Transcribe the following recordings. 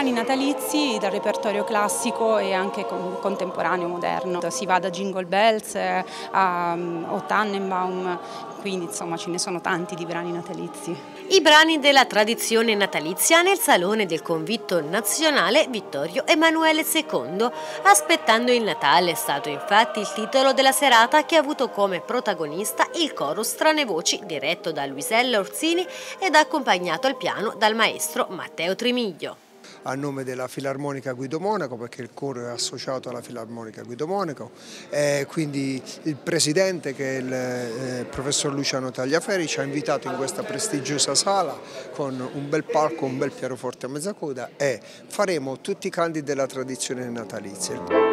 brani natalizi dal repertorio classico e anche contemporaneo, moderno. Si va da Jingle Bells o Tannenbaum, quindi insomma ce ne sono tanti di brani natalizi. I brani della tradizione natalizia nel Salone del Convitto Nazionale Vittorio Emanuele II. Aspettando il Natale è stato infatti il titolo della serata, che ha avuto come protagonista il coro Strane Voci, diretto da Luisella Orsini ed accompagnato al piano dal maestro Matteo Trimiglio. A nome della Filarmonica Guido Monaco, perché il coro è associato alla Filarmonica Guido Monaco, quindi il presidente, che è il professor Luciano Tagliaferri, ci ha invitato in questa prestigiosa sala con un bel palco, un bel pianoforte a mezza coda, e faremo tutti i canti della tradizione natalizia.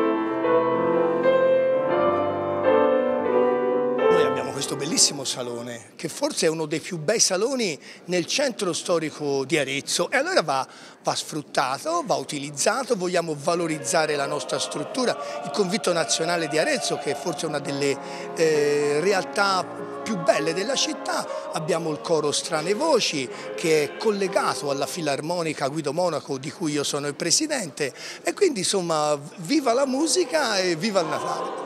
Questo bellissimo salone, che forse è uno dei più bei saloni nel centro storico di Arezzo, e allora va sfruttato, va utilizzato. Vogliamo valorizzare la nostra struttura, il Convitto Nazionale di Arezzo, che è forse una delle realtà più belle della città. Abbiamo il coro Strane Voci, che è collegato alla Filarmonica Guido Monaco, di cui io sono il presidente, e quindi insomma viva la musica e viva il Natale!